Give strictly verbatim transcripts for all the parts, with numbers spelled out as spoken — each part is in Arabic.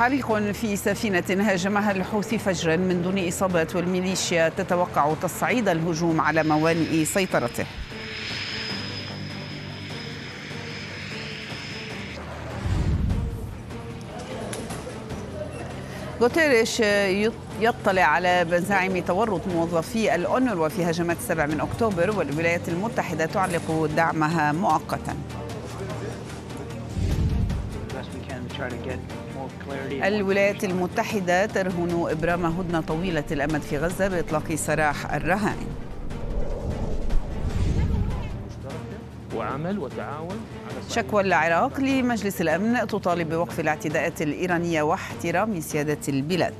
حريق في سفينة هاجمها الحوثي فجرا من دون إصابات، والميليشيا تتوقع تصعيد الهجوم على موانئ سيطرته. غوتيريش يطلع على مزاعم تورط موظفي الأونروا في هجمات السابع من أكتوبر، والولايات المتحدة تعلق دعمها مؤقتا. الولايات المتحدة ترهن إبرام هدنة طويلة الأمد في غزة بإطلاق سراح الرهائن. وعمل وتعاون. شكوى العراق لمجلس الأمن تطالب بوقف الاعتداءات الإيرانية واحترام سيادة البلاد.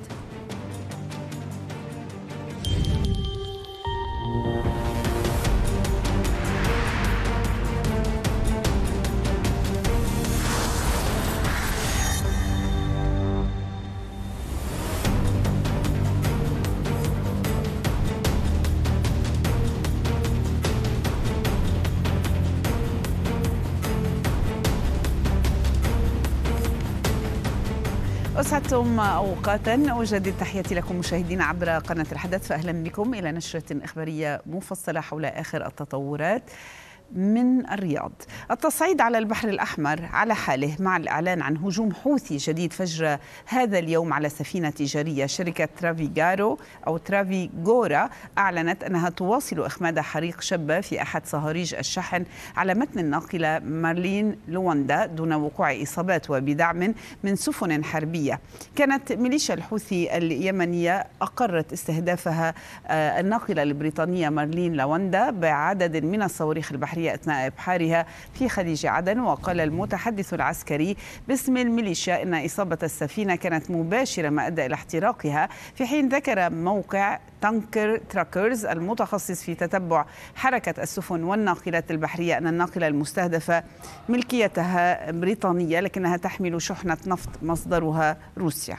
أسعدتم أوقاتا، أجدد تحياتي لكم مشاهدين عبر قناة الحدث، فأهلا بكم إلى نشرة إخبارية مفصلة حول آخر التطورات من الرياض. التصعيد على البحر الأحمر على حاله مع الإعلان عن هجوم حوثي جديد فجر هذا اليوم على سفينة تجارية. شركة ترافيغارو أو ترافيغورا أعلنت أنها تواصل إخماد حريق شاب في أحد صهاريج الشحن على متن الناقلة مارلين لواندا دون وقوع إصابات وبدعم من سفن حربية. كانت ميليشيا الحوثي اليمنية أقرت استهدافها الناقلة البريطانية مارلين لواندا بعدد من الصواريخ البحرية أثناء إبحارها في خليج عدن. وقال المتحدث العسكري باسم الميليشيا إن إصابة السفينة كانت مباشرة ما أدى إلى احتراقها، في حين ذكر موقع تانكر تراكرز المتخصص في تتبع حركة السفن والناقلات البحرية أن الناقلة المستهدفة ملكيتها بريطانية لكنها تحمل شحنة نفط مصدرها روسيا.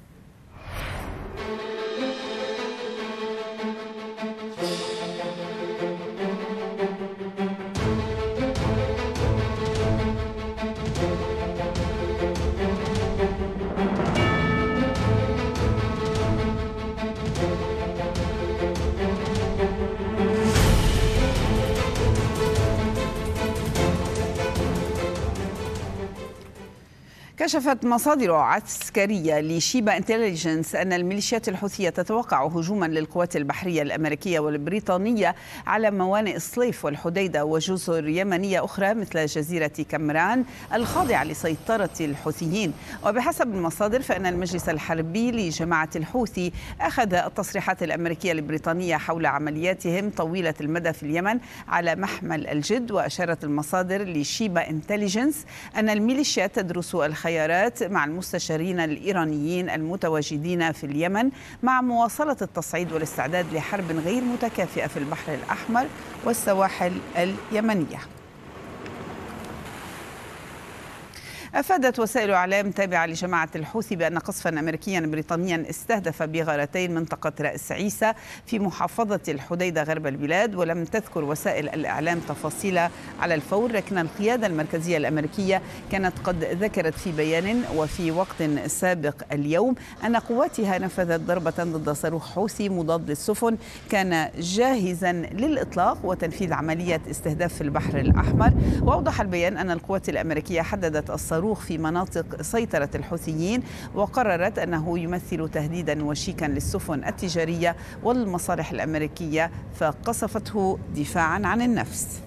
كشفت مصادر عسكرية لشيبا انتليجنس أن الميليشيات الحوثية تتوقع هجوما للقوات البحرية الأمريكية والبريطانية على موانئ الصليف والحديدة وجزر يمنية أخرى مثل جزيرة كمران الخاضعة لسيطرة الحوثيين. وبحسب المصادر فإن المجلس الحربي لجماعة الحوثي أخذ التصريحات الأمريكية البريطانية حول عملياتهم طويلة المدى في اليمن على محمل الجد. وأشارت المصادر لشيبا انتليجنس أن الميليشيات تدرس الخيارات مع المستشارين الإيرانيين المتواجدين في اليمن مع مواصلة التصعيد والاستعداد لحرب غير متكافئة في البحر الأحمر والسواحل اليمنية. أفادت وسائل إعلام تابعة لجماعة الحوثي بأن قصفا أمريكيا بريطانيا استهدف بغارتين منطقة رأس عيسى في محافظة الحديدة غرب البلاد. ولم تذكر وسائل الإعلام تفاصيل على الفور، لكن القيادة المركزية الأمريكية كانت قد ذكرت في بيان وفي وقت سابق اليوم أن قواتها نفذت ضربة ضد صاروخ حوثي مضاد للسفن كان جاهزا للإطلاق وتنفيذ عملية استهداف في البحر الأحمر. وأوضح البيان أن القوات الأمريكية حددت الصاروخ في مناطق سيطرة الحوثيين وقررت أنه يمثل تهديدا وشيكا للسفن التجارية والمصالح الأمريكية فقصفته دفاعا عن النفس.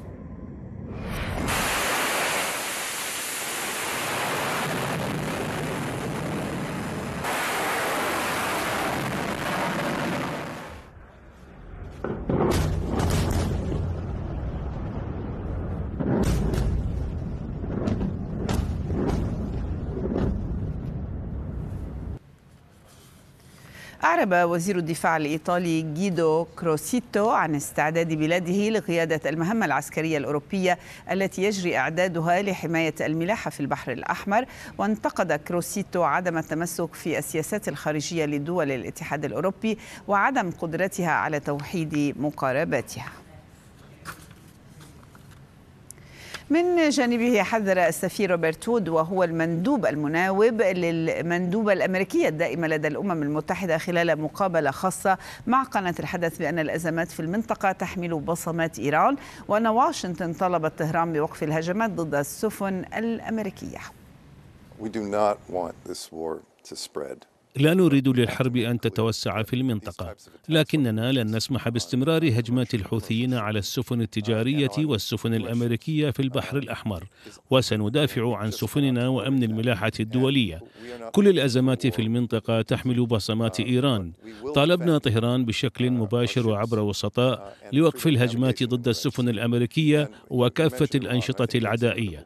أعرب وزير الدفاع الإيطالي جيدو كروسيتو عن استعداد بلاده لقيادة المهمة العسكرية الأوروبية التي يجري إعدادها لحماية الملاحة في البحر الأحمر. وانتقد كروسيتو عدم التمسك في السياسات الخارجية لدول الاتحاد الأوروبي وعدم قدرتها على توحيد مقارباتها. من جانبه حذر السفير روبرت وود وهو المندوب المناوب للمندوبة الأمريكية الدائمة لدى الأمم المتحدة خلال مقابلة خاصة مع قناة الحدث بأن الأزمات في المنطقة تحمل بصمات إيران، وأن واشنطن طلبت طهران بوقف الهجمات ضد السفن الأمريكية. We do not want this war to spread. لا نريد للحرب أن تتوسع في المنطقة، لكننا لن نسمح باستمرار هجمات الحوثيين على السفن التجارية والسفن الأمريكية في البحر الأحمر، وسندافع عن سفننا وأمن الملاحة الدولية. كل الأزمات في المنطقة تحمل بصمات إيران. طالبنا طهران بشكل مباشر وعبر وسطاء لوقف الهجمات ضد السفن الأمريكية وكافة الأنشطة العدائية.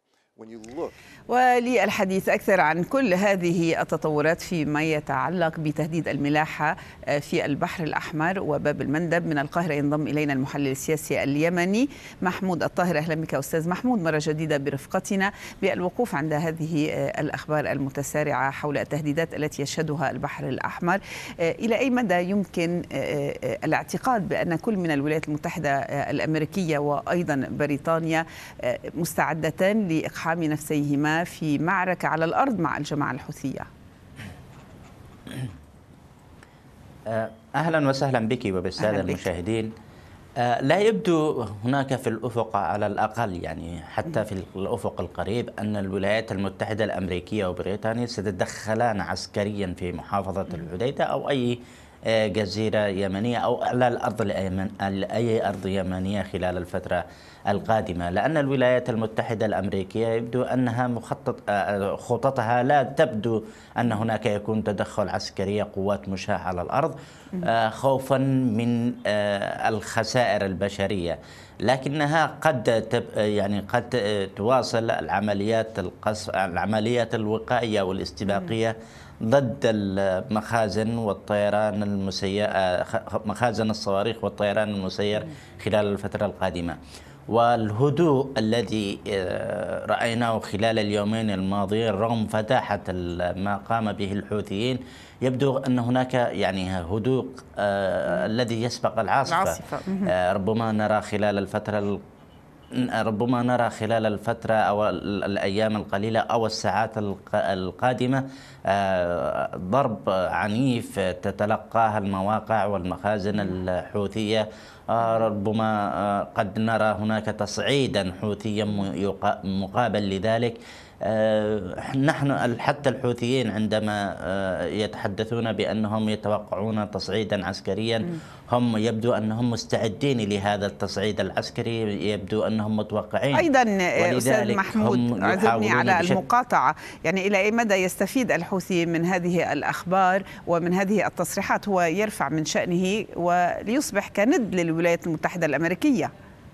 وللحديث أكثر عن كل هذه التطورات فيما يتعلق بتهديد الملاحة في البحر الأحمر وباب المندب، من القاهرة ينضم إلينا المحلل السياسي اليمني محمود الطاهر. أهلا بك أستاذ محمود مرة جديدة برفقتنا بالوقوف عند هذه الأخبار المتسارعة حول التهديدات التي يشهدها البحر الأحمر. إلى أي مدى يمكن الاعتقاد بأن كل من الولايات المتحدة الأمريكية وأيضا بريطانيا مستعدتان لإقحام نفسيهما في معركة على الأرض مع الجماعة الحوثية؟ أهلا وسهلا بك وبالسادة المشاهدين. لا يبدو هناك في الأفق على الأقل، يعني حتى في الأفق القريب، أن الولايات المتحدة الأمريكية وبريطانيا ستتدخلان عسكريا في محافظة الحديدة أو أي جزيرة يمنية أو على الأرض أي أرض يمنية خلال الفترة القادمة، لأن الولايات المتحدة الأمريكية يبدو أنها مخطط خططها لا تبدو أن هناك يكون تدخل عسكري قوات مشاة على الأرض خوفا من الخسائر البشرية، لكنها قد يعني قد تواصل العمليات القصف العمليات الوقائية والاستباقية ضد المخازن والطيران المسير مخازن الصواريخ والطيران المسير خلال الفترة القادمة. والهدوء الذي رأيناه خلال اليومين الماضيين رغم فتاحة ما قام به الحوثيين، يبدو أن هناك يعني هدوء الذي يسبق العاصفة. ربما نرى خلال الفترة ربما نرى خلال الفترة أو الأيام القليلة أو الساعات القادمة ضرب عنيف تتلقاها المواقع والمخازن الحوثية. ربما قد نرى هناك تصعيدا حوثيا مقابل لذلك. نحن حتى الحوثيين عندما يتحدثون بأنهم يتوقعون تصعيدا عسكريا، هم يبدو أنهم مستعدين لهذا التصعيد العسكري، يبدو أنهم متوقعين. أيضا أستاذ محمود أعذرني على المقاطعة، يعني إلى أي مدى يستفيد الحوثي من هذه الأخبار ومن هذه التصريحات؟ هو يرفع من شأنه وليصبح كند للولايات المتحدة الأمريكية.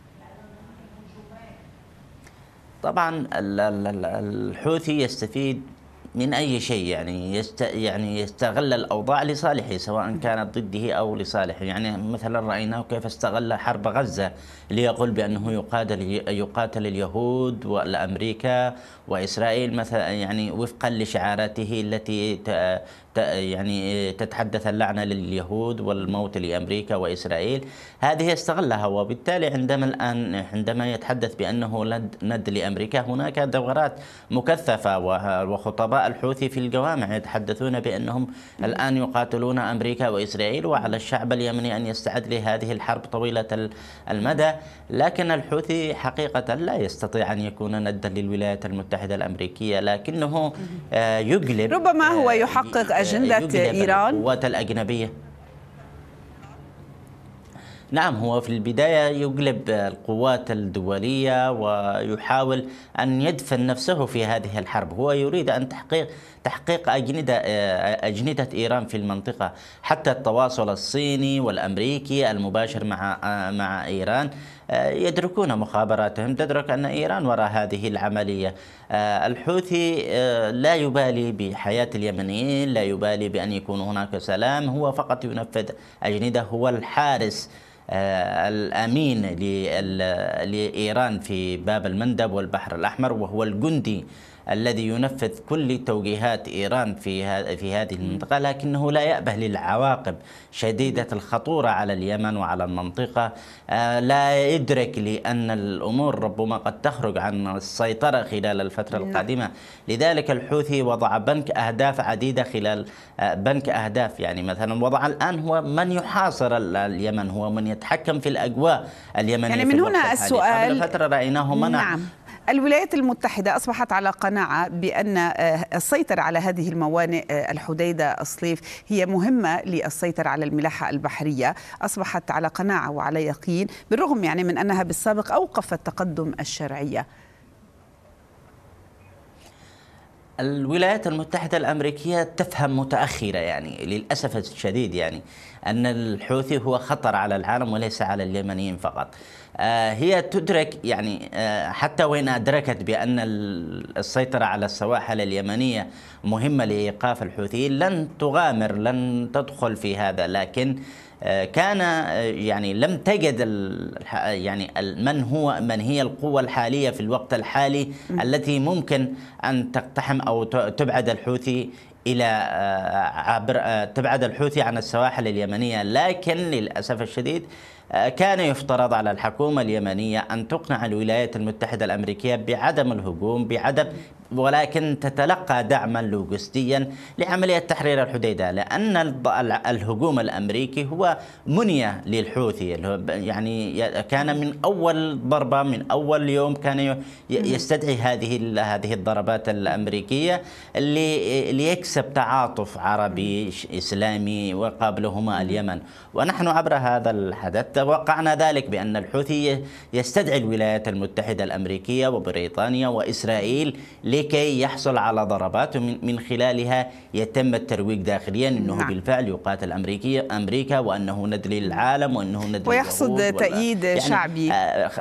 طبعا الحوثي يستفيد من أي شيء، يعني يست يعني يستغل الأوضاع لصالحه سواء كانت ضده أو لصالحه. يعني مثلا رأيناه كيف استغل حرب غزة ليقول بأنه يقاتل يقاتل اليهود والأمريكا وإسرائيل مثلا، يعني وفقا لشعاراته التي يعني تتحدث اللعنة لليهود والموت لأمريكا وإسرائيل. هذه استغلها، وبالتالي عندما الآن عندما يتحدث بأنه ند لأمريكا، هناك دورات مكثفة وخطباء الحوثي في الجوامع يتحدثون بأنهم الآن يقاتلون أمريكا وإسرائيل، وعلى الشعب اليمني أن يستعد لهذه الحرب طويلة المدى. لكن الحوثي حقيقة لا يستطيع أن يكون ندا للولايات المتحدة الأمريكية، لكنه يجلب ربما هو يحقق أجندة إيران القوات الأجنبية. نعم، هو في البداية يجلب القوات الدولية ويحاول أن يدفن نفسه في هذه الحرب. هو يريد أن تحقيق تحقيق أجندة أجندة إيران في المنطقة. حتى التواصل الصيني والأمريكي المباشر مع مع إيران يدركون، مخابراتهم تدرك أن إيران وراء هذه العملية. الحوثي لا يبالي بحياة اليمنيين، لا يبالي بأن يكون هناك سلام، هو فقط ينفذ أجندة، هو الحارس الأمين لإيران في باب المندب والبحر الأحمر، وهو الجندي الذي ينفذ كل توجيهات إيران في في هذه المنطقة، لكنه لا يأبه للعواقب شديدة الخطورة على اليمن وعلى المنطقة. لا يدرك لأن الأمور ربما قد تخرج عن السيطرة خلال الفترة القادمة. لذلك الحوثي وضع بنك أهداف عديدة خلال بنك أهداف، يعني مثلا وضع الآن هو من يحاصر اليمن، هو من يتحكم في الأجواء اليمنية. يعني من هنا السؤال، قبل فترة رأيناه منع. نعم. الولايات المتحدة أصبحت على قناعة بأن السيطرة على هذه الموانئ الحديدة الصليف هي مهمة للسيطرة على الملاحة البحرية، أصبحت على قناعة وعلى يقين بالرغم يعني من أنها بالسابق أوقفت تقدم الشرعية. الولايات المتحدة الأمريكية تفهم متأخرة يعني للأسف الشديد يعني أن الحوثي هو خطر على العالم وليس على اليمنيين فقط. آه هي تدرك يعني آه حتى وإن أدركت بأن السيطرة على السواحل اليمنية مهمة لإيقاف الحوثيين لن تغامر، لن تدخل في هذا، لكن كان يعني لم تجد يعني من هو من هي القوة الحالية في الوقت الحالي التي ممكن أن تقتحم أو تبعد الحوثي إلى عبر تبعد الحوثي عن السواحل اليمنية. لكن للأسف الشديد كان يفترض على الحكومة اليمنية أن تقنع الولايات المتحدة الأمريكية بعدم الهجوم، بعدم ولكن تتلقى دعما لوجستيا لعملية تحرير الحديدة، لأن الهجوم الأمريكي هو منية للحوثي. يعني كان من أول ضربة، من أول يوم كان يستدعي هذه هذه الضربات الأمريكية ليكسب تعاطف عربي إسلامي وقابلهما اليمن. ونحن عبر هذا الحدث توقعنا ذلك بأن الحوثي يستدعي الولايات المتحدة الأمريكية وبريطانيا وإسرائيل لكي يحصل على ضربات من خلالها يتم الترويج داخليا أنه نعم. بالفعل يقاتل أمريكا أمريكا وأنه ندري للعالم وأنه ندري ويحصد تأييد يعني شعبي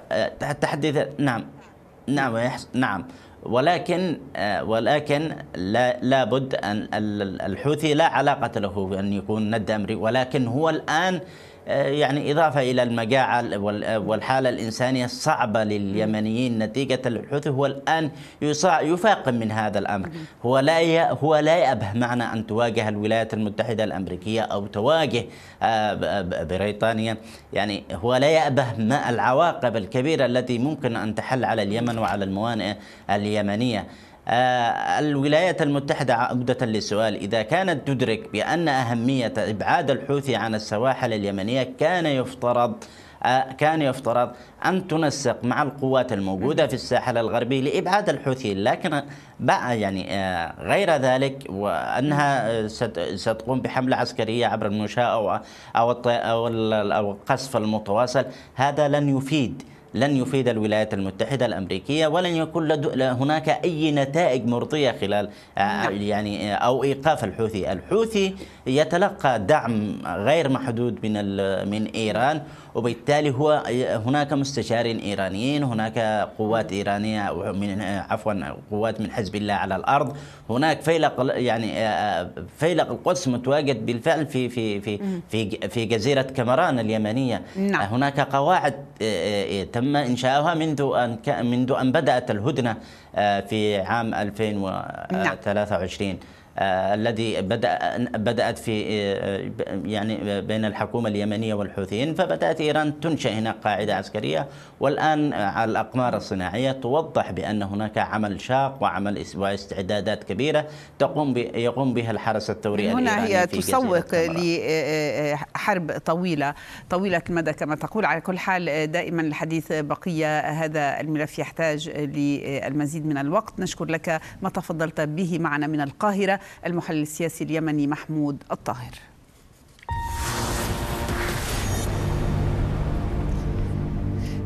تحدث. نعم نعم نعم ولكن ولكن لا لابد أن الحوثي لا علاقة له بأن يكون ند أمريكي، ولكن هو الآن يعني إضافة إلى المجاعة والحالة الإنسانية الصعبة لليمنيين نتيجة الحوثي، هو الآن يفاقم من هذا الأمر. هو لا هو لا يأبه معنى أن تواجه الولايات المتحدة الأمريكية أو تواجه بريطانيا، يعني هو لا يأبه ما العواقب الكبيرة التي ممكن أن تحل على اليمن وعلى الموانئ اليمنية. آه الولايات المتحدة عودة للسؤال، إذا كانت تدرك بأن أهمية إبعاد الحوثي عن السواحل اليمنية كان يفترض آه كان يفترض أن تنسق مع القوات الموجودة في الساحل الغربي لإبعاد الحوثي، لكن بقى يعني آه غير ذلك وأنها ستقوم بحملة عسكرية عبر المنشاة أو أو أو القصف المتواصل. هذا لن يفيد لن يفيد الولايات المتحدة الأمريكية، ولن يكون هناك أي نتائج مرضية خلال يعني أو إيقاف الحوثي. الحوثي يتلقى دعم غير محدود من من إيران، وبالتالي هو هناك مستشارين إيرانيين، هناك قوات إيرانية من عفوا قوات من حزب الله على الأرض، هناك فيلق يعني فيلق القدس متواجد بالفعل في في في في في جزيرة كمران اليمنية. نعم. هناك قواعد تم إنشاؤها منذ أن منذ أن بدأت الهدنة في عام ألفين وثلاثة وعشرين. آه الذي بدأ بدأت في آه يعني بين الحكومة اليمنية والحوثيين، فبدأت إيران تنشئ هناك قاعدة عسكرية، والآن على الأقمار الصناعية توضح بأن هناك عمل شاق وعمل واستعدادات كبيرة تقوم يقوم بها الحرس الثوري الإيراني. هنا هي تسوق لحرب طويلة طويلة المدى كما تقول. على كل حال دائما الحديث بقية، هذا الملف يحتاج للمزيد من الوقت. نشكر لك ما تفضلت به معنا من القاهرة المحلل السياسي اليمني محمود الطاهر.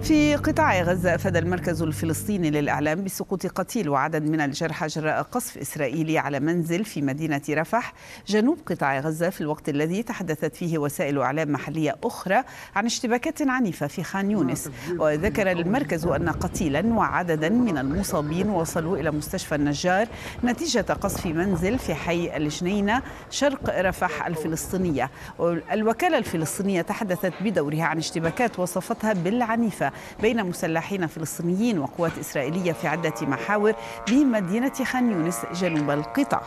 في قطاع غزة أفاد المركز الفلسطيني للإعلام بسقوط قتيل وعدد من الجرحى جراء قصف إسرائيلي على منزل في مدينة رفح جنوب قطاع غزة، في الوقت الذي تحدثت فيه وسائل إعلام محلية أخرى عن اشتباكات عنيفة في خان يونس. وذكر المركز أن قتيلا وعددا من المصابين وصلوا إلى مستشفى النجار نتيجة قصف منزل في حي الجنينة شرق رفح الفلسطينية. الوكالة الفلسطينية تحدثت بدورها عن اشتباكات وصفتها بالعنيفة بين مسلحين فلسطينيين وقوات إسرائيلية في عدة محاور بمدينة خان يونس جنوب القطاع.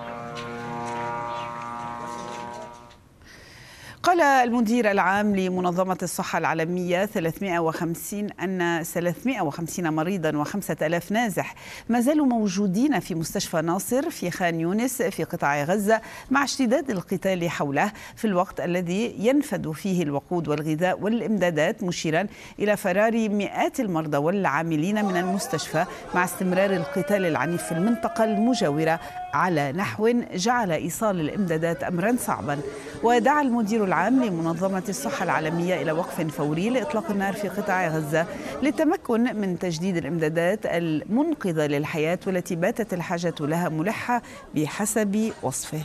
قال المدير العام لمنظمة الصحة العالمية ثلاثمائة وخمسين أن ثلاثمائة وخمسين مريضا وخمسة آلاف نازح ما زالوا موجودين في مستشفى ناصر في خان يونس في قطاع غزة مع اشتداد القتال حوله، في الوقت الذي ينفد فيه الوقود والغذاء والإمدادات، مشيرا إلى فرار مئات المرضى والعاملين من المستشفى مع استمرار القتال العنيف في المنطقة المجاورة على نحو جعل إيصال الإمدادات أمرا صعبا. ودعا المدير العام لمنظمة الصحة العالمية إلى وقف فوري لإطلاق النار في قطاع غزة للتمكن من تجديد الإمدادات المنقذة للحياة والتي باتت الحاجة لها ملحة بحسب وصفه.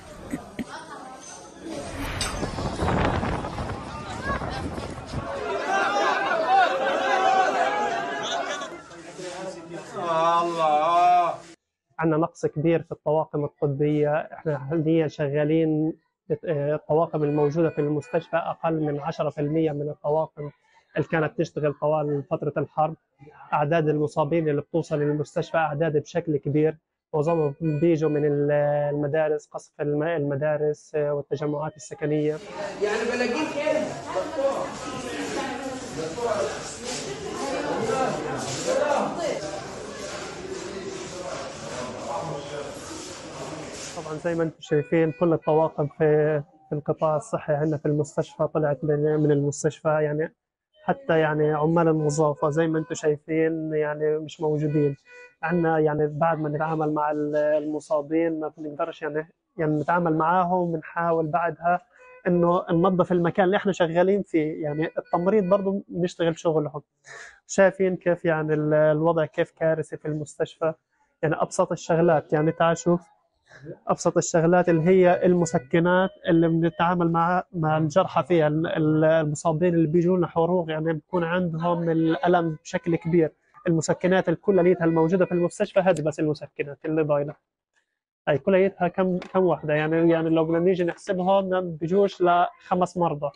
عندنا نقص كبير في الطواقم الطبية. احنا حاليا شغالين الطواقم الموجودة في المستشفى أقل من عشرة بالمئة من الطواقم اللي كانت تشتغل طوال فترة الحرب. أعداد المصابين اللي بتوصل للمستشفى أعداد بشكل كبير، معظمهم بيجوا من المدارس، قصف المدارس والتجمعات السكنية. يعني بلاقيك هنا طبعا زي ما انتم شايفين كل الطواقم في في القطاع الصحي عندنا في المستشفى طلعت من المستشفى، يعني حتى يعني عمال النظافة زي ما انتم شايفين يعني مش موجودين عندنا. يعني بعد ما نتعامل مع المصابين ما بنقدرش يعني يعني نتعامل معاهم، ونحاول بعدها انه ننظف المكان اللي احنا شغالين فيه. يعني التمريض برضه بنشتغل شغلهم. شايفين كيف يعني الوضع كيف كارثي في المستشفى. يعني ابسط الشغلات، يعني تعال شوف ابسط الشغلات اللي هي المسكنات اللي بنتعامل مع مع الجرحى فيها، المصابين اللي بيجوا لنا حروق يعني بيكون عندهم الالم بشكل كبير. المسكنات الكليتها الموجوده في المستشفى هذه بس المسكنات اللي ضايله هي كليتها كم كم واحده، يعني يعني لو بدنا نيجي نحسبهم ما بيجوش لخمس مرضى.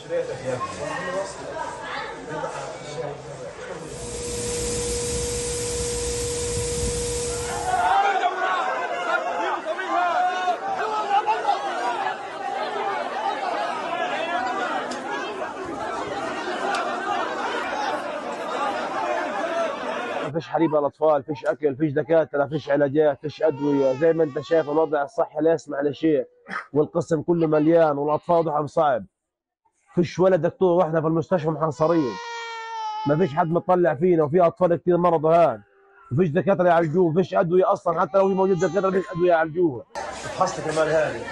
فيش حليب للاطفال، فيش اكل، فيش دكاتره، فيش علاجات، فيش ادويه. زي ما انت شايف الوضع الصحي لا يسمح لشيء، والقسم كله مليان والاطفال وضعهم صعب. فيش ولا دكتور واحنا في المستشفى محنصرين، ما فيش حد مطلع فينا، وفي اطفال كثير مرضى هان، وفيش دكاتره يعالجوه، فيش ادويه اصلا، حتى لو في موجود دكاتره فيش ادويه يعالجوها. فحصت كمان هذه.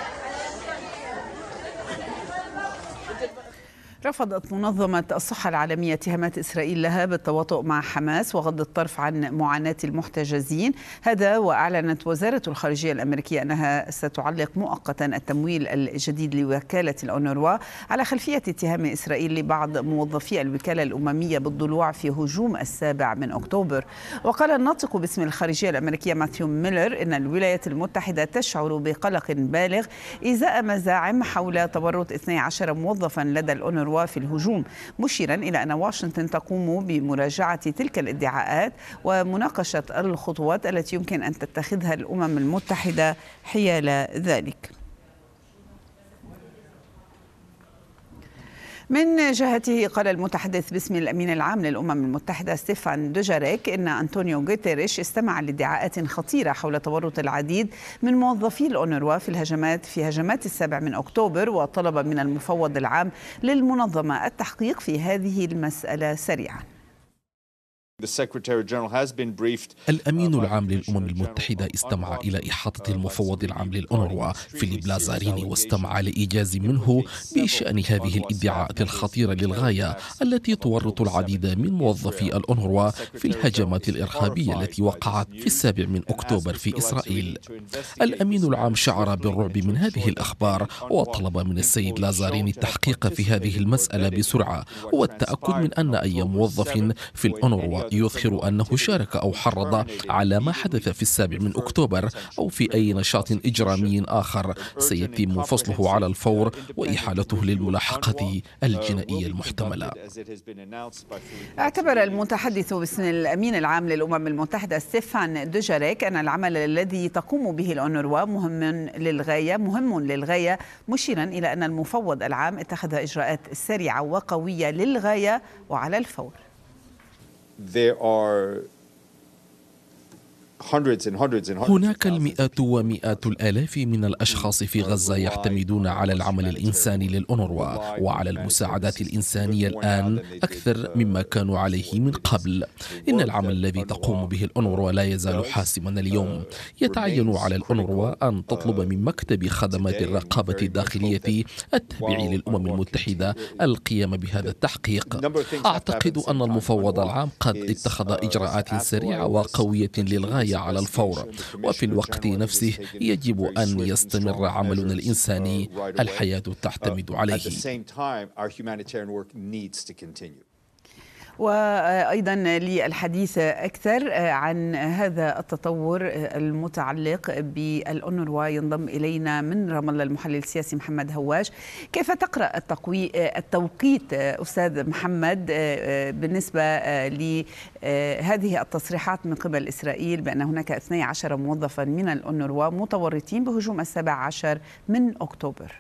رفضت منظمة الصحة العالمية اتهامات إسرائيل لها بالتواطؤ مع حماس وغض الطرف عن معاناة المحتجزين. هذا وأعلنت وزارة الخارجية الأمريكية أنها ستعلق مؤقتا التمويل الجديد لوكالة الأونروا على خلفية اتهام إسرائيل لبعض موظفي الوكالة الأممية بالضلوع في هجوم السابع من أكتوبر. وقال الناطق باسم الخارجية الأمريكية ماثيو ميلر إن الولايات المتحدة تشعر بقلق بالغ إزاء مزاعم حول تورط اثني عشر موظفا لدى الأونروا في الهجوم، مشيرا إلى أن واشنطن تقوم بمراجعة تلك الادعاءات ومناقشة الخطوات التي يمكن أن تتخذها الأمم المتحدة حيال ذلك. من جهته قال المتحدث باسم الأمين العام للأمم المتحدة ستيفان دوجاريك إن أنطونيو غوتيريش استمع لادعاءات خطيرة حول تورط العديد من موظفي الأونروا في الهجمات في هجمات السابع من أكتوبر، وطلب من المفوض العام للمنظمة التحقيق في هذه المسألة سريعا. الأمين العام للأمم المتحدة استمع إلى إحاطة المفوض العام للأونروا فيليب لازاريني، واستمع لإيجاز منه بشأن هذه الادعاءات الخطيرة للغاية التي تورط العديد من موظفي الأونروا في الهجمات الإرهابية التي وقعت في السابع من أكتوبر في إسرائيل. الأمين العام شعر بالرعب من هذه الأخبار وطلب من السيد لازاريني التحقيق في هذه المسألة بسرعة والتأكد من أن أي موظف في الأونروا يظهر أنه شارك أو حرض على ما حدث في السابع من أكتوبر أو في أي نشاط إجرامي آخر سيتم فصله على الفور وإحالته للملاحقة الجنائية المحتملة. اعتبر المتحدث باسم الأمين العام للأمم المتحدة ستيفان دوجاريك أن العمل الذي تقوم به الأونروا مهم للغاية مهم للغاية مشيرا إلى أن المفوض العام اتخذ إجراءات سريعة وقوية للغاية وعلى الفور. There are هناك المئات ومئات الآلاف من الأشخاص في غزة يعتمدون على العمل الإنساني للأونروا وعلى المساعدات الإنسانية الآن أكثر مما كانوا عليه من قبل. إن العمل الذي تقوم به الأونروا لا يزال حاسما اليوم. يتعين على الأونروا أن تطلب من مكتب خدمات الرقابة الداخلية التابع للأمم المتحدة القيام بهذا التحقيق. أعتقد أن المفوض العام قد اتخذ إجراءات سريعة وقوية للغاية على الفور، وفي الوقت نفسه يجب أن يستمر عملنا الإنساني، الحياة تعتمد عليه. وأيضا للحديث أكثر عن هذا التطور المتعلق بالأونروا ينضم إلينا من رام الله المحلل السياسي محمد هواش. كيف تقرأ التوقيت أستاذ محمد بالنسبة لهذه التصريحات من قبل إسرائيل بأن هناك اثني عشر موظفا من الأونروا متورطين بهجوم السابع عشر من أكتوبر؟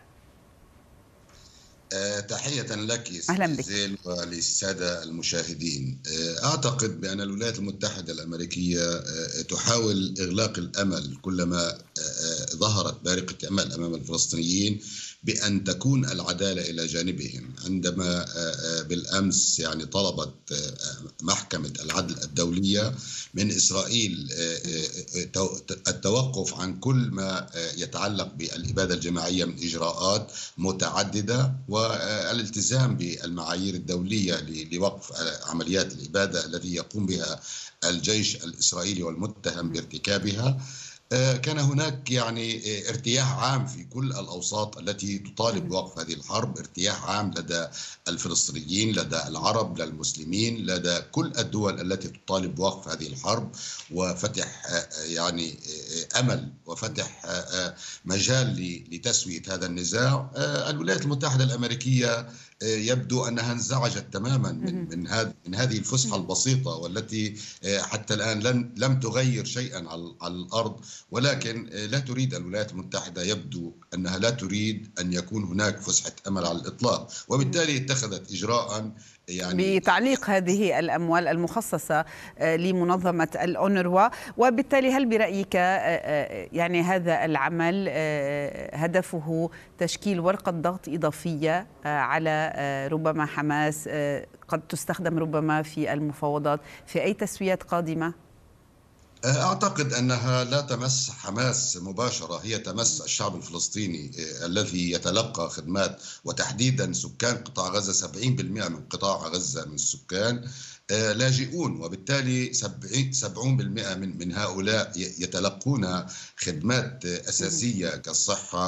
تحية لك زين وللسادة المشاهدين. أعتقد بأن الولايات المتحدة الأمريكية تحاول إغلاق الأمل كلما ظهرت بارقة أمل أمام الفلسطينيين بأن تكون العدالة إلى جانبهم. عندما بالأمس يعني طلبت محكمة العدل الدولية من إسرائيل التوقف عن كل ما يتعلق بالإبادة الجماعية من إجراءات متعددة والالتزام بالمعايير الدولية لوقف عمليات الإبادة التي يقوم بها الجيش الإسرائيلي والمتهم بارتكابها، كان هناك يعني ارتياح عام في كل الأوساط التي تطالب بوقف هذه الحرب، ارتياح عام لدى الفلسطينيين، لدى العرب، لدى المسلمين، لدى كل الدول التي تطالب بوقف هذه الحرب وفتح يعني أمل وفتح مجال لتسوية هذا النزاع. الولايات المتحدة الأمريكية يبدو أنها انزعجت تماما من من هذه من هذه الفسحة البسيطة والتي حتى الآن لن لم تغير شيئا على الأرض، ولكن لا تريد الولايات المتحدة، يبدو أنها لا تريد أن يكون هناك فسحة أمل على الإطلاق، وبالتالي اتخذت إجراء يعني بتعليق هذه الأموال المخصصة لمنظمة الأونروا. وبالتالي هل برأيك يعني هذا العمل هدفه تشكيل ورقة ضغط إضافية على ربما حماس قد تستخدم ربما في المفاوضات في أي تسويات قادمة؟ أعتقد أنها لا تمس حماس مباشرة، هي تمس الشعب الفلسطيني الذي يتلقى خدمات، وتحديدا سكان قطاع غزة. سبعين بالمئة من قطاع غزة من السكان لاجئون، وبالتالي سبعين بالمئة من من هؤلاء يتلقون خدمات أساسية كالصحة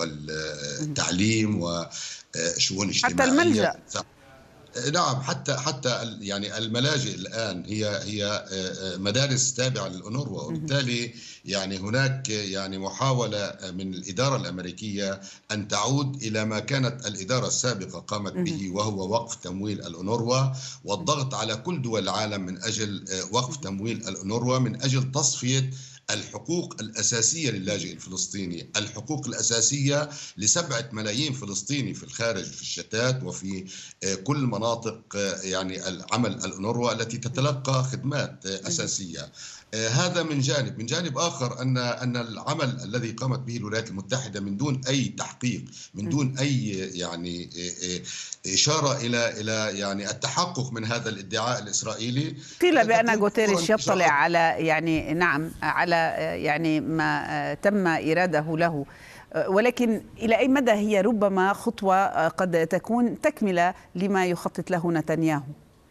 والتعليم وشؤون اجتماعية، حتى الملجأ. نعم، حتى حتى يعني الملاجئ الآن هي هي مدارس تابعة للأونروا، وبالتالي يعني هناك يعني محاولة من الإدارة الأمريكية أن تعود إلى ما كانت الإدارة السابقة قامت به، وهو وقف تمويل الأونروا والضغط على كل دول العالم من أجل وقف تمويل الأونروا، من أجل تصفية الحقوق الأساسية للاجئ الفلسطيني، الحقوق الأساسية لسبعة ملايين فلسطيني في الخارج، في الشتات وفي كل مناطق يعني العمل الأونروا التي تتلقى خدمات أساسية. هذا من جانب. من جانب آخر أن أن العمل الذي قامت به الولايات المتحدة من دون أي تحقيق، من دون أي يعني إشارة إلى إلى يعني التحقق من هذا الادعاء الإسرائيلي. قيل بأن غوتيريش يطلع على يعني نعم على يعني ما تم إراده له، ولكن إلى أي مدى هي ربما خطوة قد تكون تكملة لما يخطط له نتنياهو؟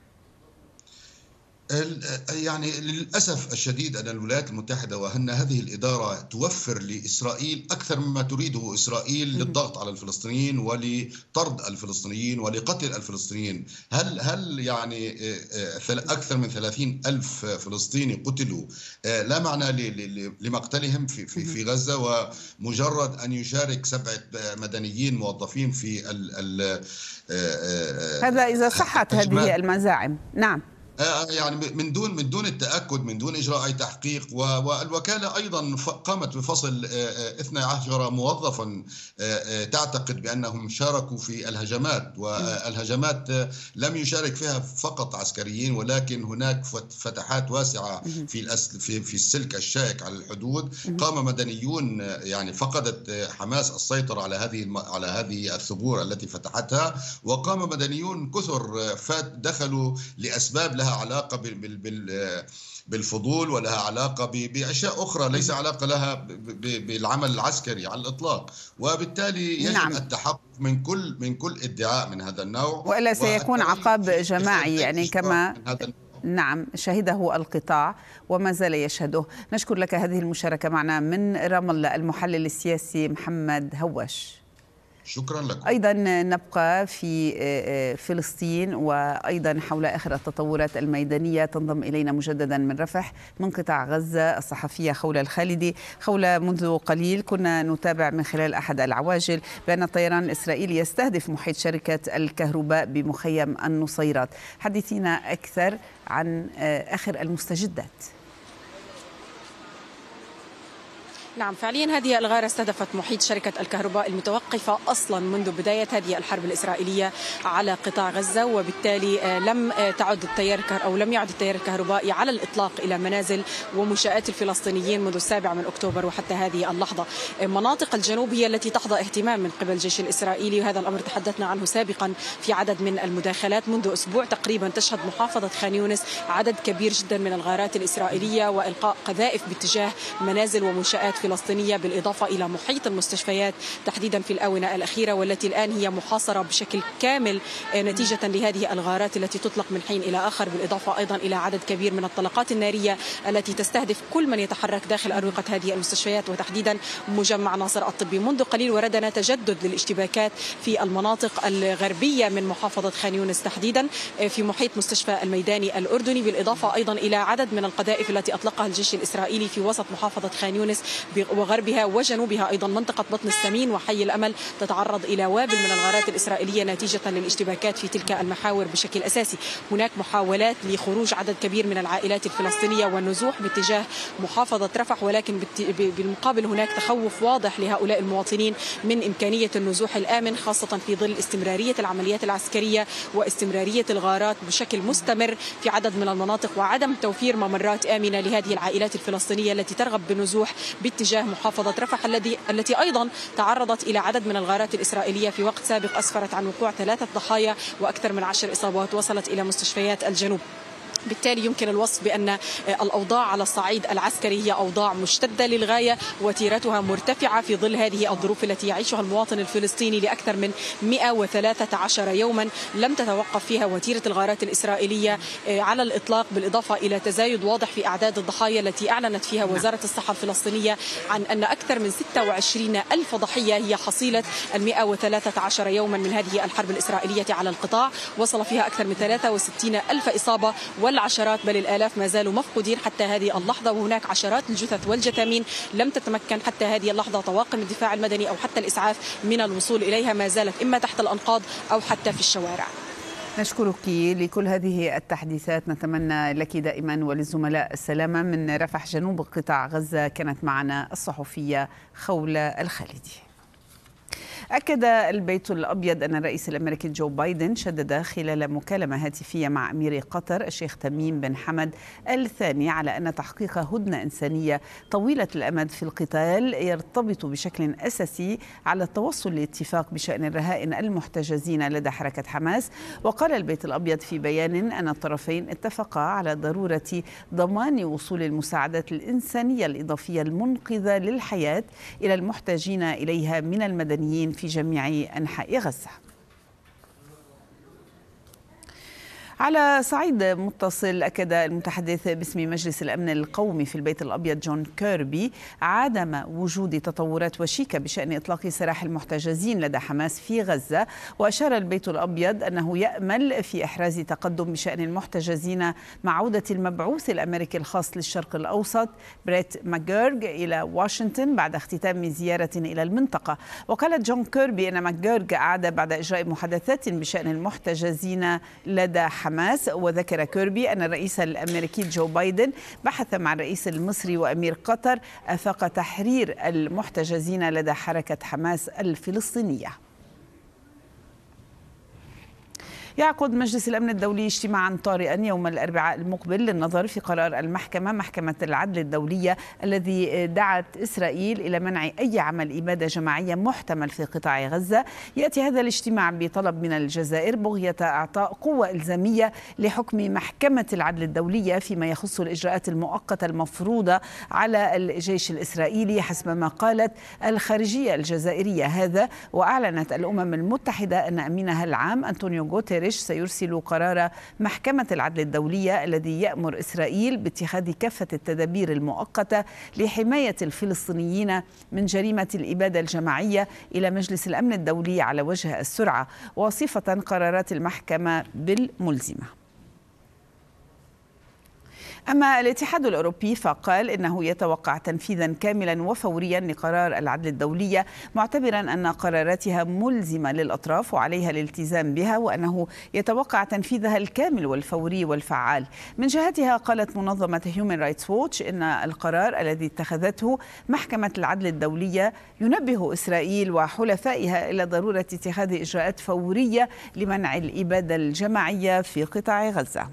يعني للأسف الشديد أن الولايات المتحدة وأن هذه الإدارة توفر لإسرائيل أكثر مما تريده إسرائيل للضغط على الفلسطينيين ولطرد الفلسطينيين ولقتل الفلسطينيين. هل هل يعني أكثر من ثلاثين ألف فلسطيني قتلوا لا معنى لمقتلهم في في في غزة، ومجرد أن يشارك سبعة مدنيين موظفين في ال ال هذا إذا صحت هذه المزاعم. نعم، يعني من دون من دون التأكد، من دون إجراء أي تحقيق. والوكالة أيضا قامت بفصل اثني عشر موظفا تعتقد بأنهم شاركوا في الهجمات، والهجمات لم يشارك فيها فقط عسكريين، ولكن هناك فتحات واسعة في في في السلك الشائك على الحدود. قام مدنيون، يعني فقدت حماس السيطرة على هذه على هذه الثغور التي فتحتها، وقام مدنيون كثر دخلوا لأسباب لها علاقة بالفضول ولها علاقة بأشياء أخرى ليس علاقة لها بالعمل العسكري على الإطلاق. وبالتالي يجب نعم. التحقق من كل من كل ادعاء من هذا النوع، وإلا سيكون عقاب جماعي يعني كما نعم شهده القطاع وما زال يشهده. نشكر لك هذه المشاركة معنا من رام الله المحلل السياسي محمد هواش. شكرا لكم. أيضا نبقى في فلسطين وأيضا حول آخر التطورات الميدانية. تنضم إلينا مجددا من رفح من قطاع غزة الصحفية خولة الخالدي. خولة، منذ قليل كنا نتابع من خلال أحد العواجل بأن الطيران الإسرائيلي يستهدف محيط شركة الكهرباء بمخيم النصيرات. حدثينا أكثر عن آخر المستجدات. نعم، فعليا هذه الغارة استهدفت محيط شركة الكهرباء المتوقفة أصلا منذ بداية هذه الحرب الإسرائيلية على قطاع غزة، وبالتالي لم تعد التيار أو لم يعد التيار الكهربائي على الإطلاق إلى منازل ومنشآت الفلسطينيين منذ السابع من أكتوبر وحتى هذه اللحظة. مناطق الجنوب هي التي تحظى اهتمام من قبل الجيش الإسرائيلي، وهذا الأمر تحدثنا عنه سابقا في عدد من المداخلات. منذ أسبوع تقريبا تشهد محافظة خان يونس عدد كبير جدا من الغارات الإسرائيلية وإلقاء قذائف باتجاه منازل ومنشآت فلسطينية، بالإضافة إلى محيط المستشفيات تحديدا في الآونة الأخيرة، والتي الآن هي محاصرة بشكل كامل نتيجة لهذه الغارات التي تطلق من حين إلى آخر، بالإضافة أيضا إلى عدد كبير من الطلقات النارية التي تستهدف كل من يتحرك داخل أروقة هذه المستشفيات وتحديدا مجمع ناصر الطبي. منذ قليل وردنا تجدد للاشتباكات في المناطق الغربية من محافظة خان يونس تحديدا في محيط مستشفى الميداني الأردني، بالإضافة أيضا إلى عدد من القذائف التي أطلقها الجيش الإسرائيلي في وسط محافظة خان يونس وغربها وجنوبها. أيضا منطقة بطن السمين وحي الأمل تتعرض إلى وابل من الغارات الإسرائيلية نتيجة للاشتباكات في تلك المحاور بشكل أساسي. هناك محاولات لخروج عدد كبير من العائلات الفلسطينية والنزوح باتجاه محافظة رفح، ولكن بالمقابل هناك تخوف واضح لهؤلاء المواطنين من إمكانية النزوح الآمن، خاصة في ظل استمرارية العمليات العسكرية واستمرارية الغارات بشكل مستمر في عدد من المناطق، وعدم توفير ممرات آمنة لهذه العائلات الفلسطينية التي ترغب بالنزوح باتجاه محافظة رفح الذي التي أيضا تعرضت إلى عدد من الغارات الإسرائيلية في وقت سابق أسفرت عن وقوع ثلاثة ضحايا وأكثر من عشر إصابات وصلت إلى مستشفيات الجنوب. بالتالي يمكن الوصف بأن الأوضاع على الصعيد العسكري هي أوضاع مشتدة للغاية، وتيرتها مرتفعة في ظل هذه الظروف التي يعيشها المواطن الفلسطيني لأكثر من مئة وثلاثة عشر يوما لم تتوقف فيها وتيرة الغارات الإسرائيلية على الإطلاق، بالإضافة إلى تزايد واضح في أعداد الضحايا التي أعلنت فيها وزارة الصحة الفلسطينية عن أن أكثر من ستة وعشرين ألف ضحية هي حصيلة المئة وثلاثة عشر يوما من هذه الحرب الإسرائيلية على القطاع، وصل فيها أكثر من ثلاثة وستين ألف إصابة والعشرات بل الآلاف ما زالوا مفقودين حتى هذه اللحظة، وهناك عشرات الجثث والجثامين لم تتمكن حتى هذه اللحظة طواقم الدفاع المدني أو حتى الإسعاف من الوصول إليها، ما زالت إما تحت الأنقاض أو حتى في الشوارع. نشكرك لكل هذه التحديثات، نتمنى لك دائما وللزملاء السلامة. من رفح جنوب قطاع غزة كانت معنا الصحفية خولة الخالدي. أكد البيت الأبيض أن الرئيس الأمريكي جو بايدن شدد خلال مكالمة هاتفية مع أمير قطر الشيخ تميم بن حمد الثاني على أن تحقيق هدنة إنسانية طويلة الأمد في القتال يرتبط بشكل أساسي على التوصل لاتفاق بشأن الرهائن المحتجزين لدى حركة حماس. وقال البيت الأبيض في بيان أن الطرفين اتفقا على ضرورة ضمان وصول المساعدات الإنسانية الإضافية المنقذة للحياة إلى المحتاجين إليها من المدنيين في جميع أنحاء غزة. على صعيد متصل، أكد المتحدث باسم مجلس الأمن القومي في البيت الأبيض جون كيربي عدم وجود تطورات وشيكة بشأن إطلاق سراح المحتجزين لدى حماس في غزة. وأشار البيت الأبيض أنه يأمل في إحراز تقدم بشأن المحتجزين مع عودة المبعوث الأمريكي الخاص للشرق الأوسط بريت ماكجيرغ إلى واشنطن بعد اختتام زيارة إلى المنطقة. وقال جون كيربي أن ماكجيرغ أعاد بعد إجراء محادثات بشأن المحتجزين لدى حماس. حماس. وذكر كيربي أن الرئيس الأمريكي جو بايدن بحث مع الرئيس المصري وأمير قطر آفاق تحرير المحتجزين لدى حركة حماس الفلسطينية. يعقد مجلس الأمن الدولي اجتماعا طارئا يوم الأربعاء المقبل للنظر في قرار المحكمة محكمة العدل الدولية الذي دعت إسرائيل إلى منع أي عمل إبادة جماعية محتمل في قطاع غزة. يأتي هذا الاجتماع بطلب من الجزائر بغية إعطاء قوة إلزامية لحكم محكمة العدل الدولية فيما يخص الإجراءات المؤقتة المفروضة على الجيش الإسرائيلي حسب ما قالت الخارجية الجزائرية هذا. وأعلنت الأمم المتحدة أن أمينها العام أنطونيو غوتيريش سيرسل قرار محكمة العدل الدولية الذي يأمر إسرائيل باتخاذ كافة التدابير المؤقتة لحماية الفلسطينيين من جريمة الإبادة الجماعية إلى مجلس الأمن الدولي على وجه السرعة، وصفة قرارات المحكمة بالملزمة. أما الاتحاد الأوروبي فقال إنه يتوقع تنفيذا كاملا وفوريا لقرار العدل الدولية، معتبرا أن قراراتها ملزمة للأطراف وعليها الالتزام بها، وأنه يتوقع تنفيذها الكامل والفوري والفعال. من جهتها قالت منظمة هيومن رايتس ووتش إن القرار الذي اتخذته محكمة العدل الدولية ينبه إسرائيل وحلفائها إلى ضرورة اتخاذ إجراءات فورية لمنع الإبادة الجماعية في قطاع غزة.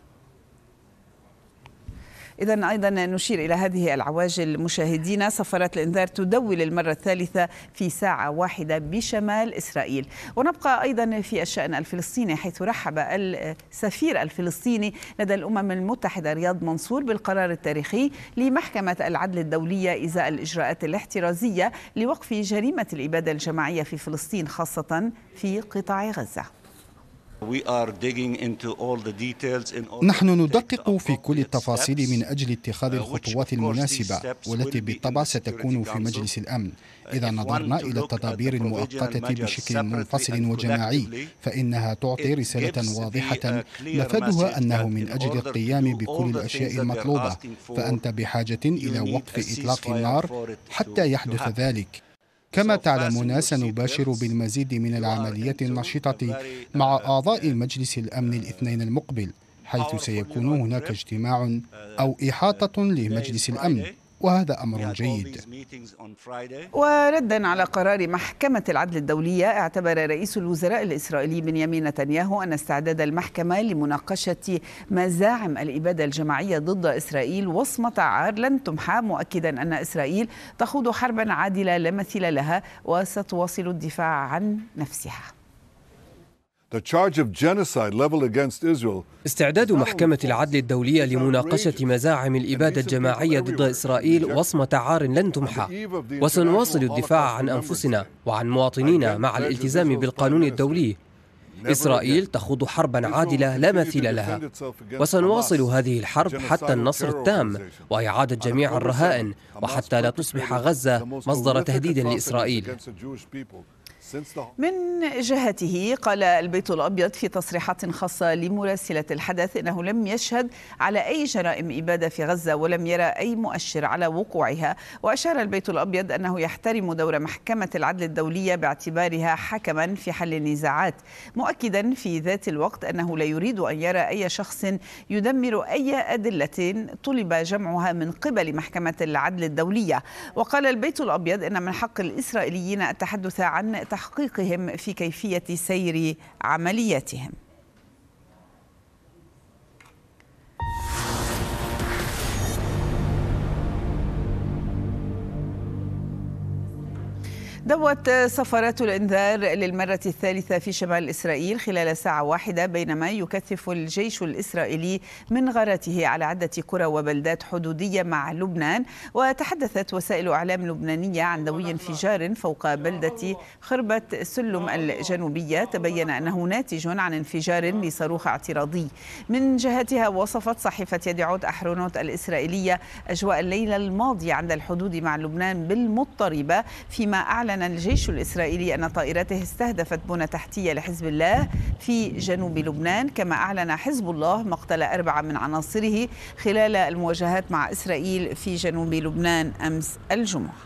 إذن أيضا نشير إلى هذه العواجل مشاهدينا. سفارات الإنذار تدوي للمرة الثالثة في ساعة واحدة بشمال إسرائيل. ونبقى أيضا في الشأن الفلسطيني، حيث رحب السفير الفلسطيني لدى الأمم المتحدة رياض منصور بالقرار التاريخي لمحكمة العدل الدولية إزاء الإجراءات الاحترازية لوقف جريمة الإبادة الجماعية في فلسطين خاصة في قطاع غزة. نحن ندقق في كل التفاصيل من أجل اتخاذ الخطوات المناسبة والتي بالطبع ستكون في مجلس الأمن. إذا نظرنا إلى التدابير المؤقتة بشكل منفصل وجماعي فإنها تعطي رسالة واضحة مفادها أنه من أجل القيام بكل الأشياء المطلوبة فأنت بحاجة إلى وقف إطلاق النار حتى يحدث ذلك. كما تعلمون سنباشر بالمزيد من العمليات النشطة مع أعضاء مجلس الأمن الاثنين المقبل، حيث سيكون هناك اجتماع أو إحاطة لمجلس الأمن، وهذا أمر جيد. وردا على قرار محكمة العدل الدولية، اعتبر رئيس الوزراء الإسرائيلي بنيامين نتنياهو أن استعداد المحكمة لمناقشة مزاعم الإبادة الجماعية ضد إسرائيل وصمة عار لن تمحى، مؤكدا أن إسرائيل تخوض حربا عادلة لا مثيل لها وستواصل الدفاع عن نفسها. استعداد محكمة العدل الدولية لمناقشة مزاعم الإبادة الجماعية ضد إسرائيل وصمة عار لن تمحى، وسنواصل الدفاع عن أنفسنا وعن مواطنينا مع الالتزام بالقانون الدولي. إسرائيل تخوض حربا عادلة لا مثيل لها، وسنواصل هذه الحرب حتى النصر التام وإعادة جميع الرهائن، وحتى لا تصبح غزة مصدر تهديد لإسرائيل. من جهته قال البيت الأبيض في تصريحات خاصة لمراسلة الحدث إنه لم يشهد على أي جرائم إبادة في غزة ولم يرى أي مؤشر على وقوعها. وأشار البيت الأبيض أنه يحترم دور محكمة العدل الدولية باعتبارها حكما في حل النزاعات، مؤكدا في ذات الوقت أنه لا يريد أن يرى أي شخص يدمر أي أدلة طلب جمعها من قبل محكمة العدل الدولية. وقال البيت الأبيض إن من حق الإسرائيليين التحدث عن تحقيقهم في كيفية سير عملياتهم. دوت صفارات الإنذار للمرة الثالثة في شمال إسرائيل خلال ساعة واحدة، بينما يكثف الجيش الإسرائيلي من غاراته على عدة قرى وبلدات حدودية مع لبنان. وتحدثت وسائل إعلام لبنانية عن دوي انفجار فوق بلدة خربة سلم الجنوبية تبين أنه ناتج عن انفجار لصاروخ اعتراضي. من جهتها وصفت صحيفة يدعوت أحرونوت الإسرائيلية أجواء الليلة الماضية عند الحدود مع لبنان بالمضطربة، فيما أعلن الجيش الإسرائيلي أن طائراته استهدفت بنى تحتية لحزب الله في جنوب لبنان. كما أعلن حزب الله مقتل أربعة من عناصره خلال المواجهات مع إسرائيل في جنوب لبنان أمس الجمعة.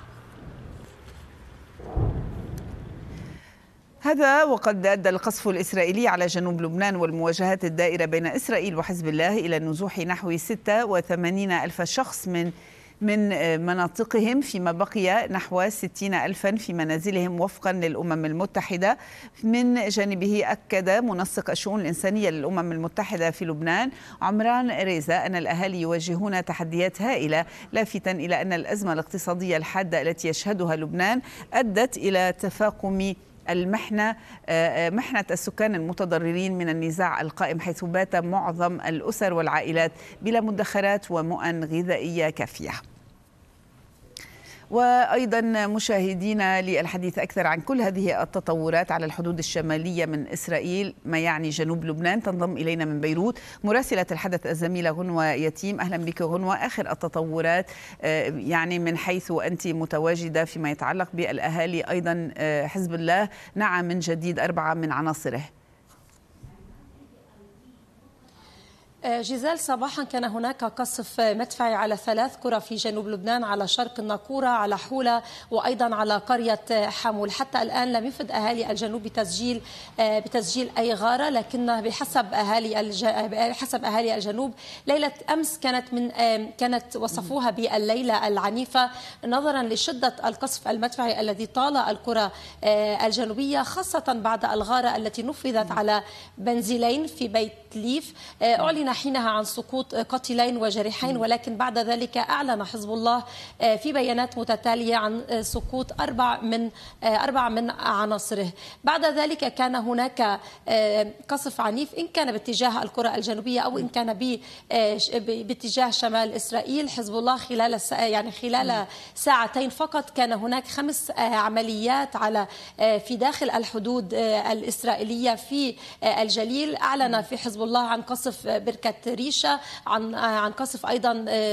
هذا وقد أدى القصف الإسرائيلي على جنوب لبنان والمواجهات الدائرة بين إسرائيل وحزب الله إلى نزوح نحو ستة وثمانين ألف شخص من من مناطقهم، فيما بقي نحو ستين ألفا في منازلهم وفقا للأمم المتحدة. من جانبه أكد منسق الشؤون الإنسانية للأمم المتحدة في لبنان عمران ريزا أن الأهالي يواجهون تحديات هائلة، لافتا إلى أن الأزمة الاقتصادية الحادة التي يشهدها لبنان أدت إلى تفاقم المحنة محنة السكان المتضررين من النزاع القائم، حيث بات معظم الأسر والعائلات بلا مدخرات ومؤن غذائية كافية. وأيضا مشاهدينا للحديث أكثر عن كل هذه التطورات على الحدود الشمالية من إسرائيل ما يعني جنوب لبنان، تنضم إلينا من بيروت مراسلة الحدث الزميلة غنوة يتيم. أهلا بك غنوة. آخر التطورات يعني من حيث أنت متواجدة فيما يتعلق بالأهالي، أيضا حزب الله نعى من جديد أربعة من عناصره. جيزال، صباحا كان هناك قصف مدفعي على ثلاث قرى في جنوب لبنان، على شرق الناقورة، على حولة، وأيضا على قرية حمول. حتى الآن لم يفد أهالي الجنوب بتسجيل بتسجيل أي غارة، لكن بحسب أهالي الج... بحسب أهالي الجنوب ليلة أمس كانت من كانت وصفوها بالليلة العنيفة نظرا لشدة القصف المدفعي الذي طال القرى الجنوبية، خاصة بعد الغارة التي نفذت على بنزيلين في بيت ليف. أعلن حينها عن سقوط قتيلين وجريحين، ولكن بعد ذلك أعلن حزب الله في بيانات متتالية عن سقوط أربع من أربع من عناصره. بعد ذلك كان هناك قصف عنيف إن كان باتجاه القرى الجنوبية أو إن كان باتجاه شمال إسرائيل. حزب الله خلال يعني خلال ساعتين فقط كان هناك خمس عمليات على في داخل الحدود الإسرائيلية في الجليل. أعلن في حزب الله عن قصف بركة ريشة، عن عن قصف أيضا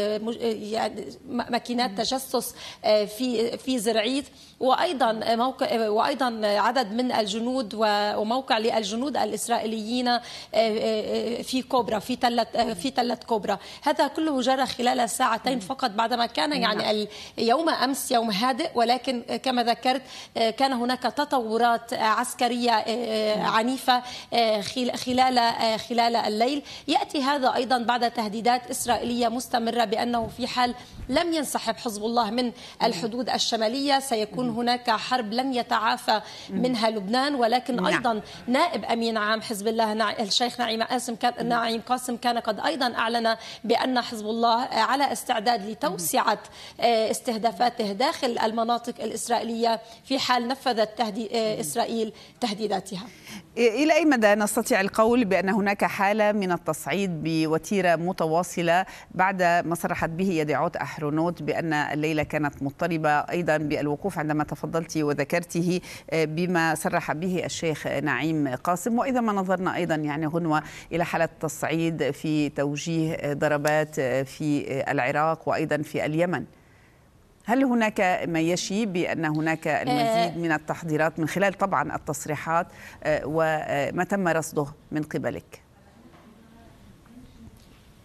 ماكينات تجسس في في زرعيت، وأيضا موقع وأيضا عدد من الجنود وموقع للجنود الإسرائيليين في كوبرا في تلة في تلة كوبرا. هذا كله جرى خلال ساعتين فقط، بعدما كان يعني اليوم أمس يوم هادئ، ولكن كما ذكرت كان هناك تطورات عسكرية عنيفة خلال خلال الليل. يأتي هذا أيضا بعد تهديدات إسرائيلية مستمرة بأنه في حال لم ينسحب حزب الله من الحدود الشمالية سيكون هناك حرب لن يتعافى منها لبنان. ولكن أيضا نائب أمين عام حزب الله الشيخ نعيم قاسم كان نعيم قاسم كان قد أيضا أعلن بأن حزب الله على استعداد لتوسعة استهدافاته داخل المناطق الإسرائيلية في حال نفذت تهدي إسرائيل تهديداتها. إلى أي مدى نستطيع القول بأن هناك حالة من التصعيد بوتيرة متواصلة بعد ما صرحت به يدعوت أحرونوت بأن الليلة كانت مضطربة، أيضا بالوقوف عندما تفضلت وذكرته بما صرح به الشيخ نعيم قاسم، وإذا ما نظرنا أيضا يعني غنوة إلى حالة تصعيد في توجيه ضربات في العراق وأيضا في اليمن، هل هناك ما يشي بأن هناك المزيد من التحضيرات من خلال طبعا التصريحات وما تم رصده من قبلك؟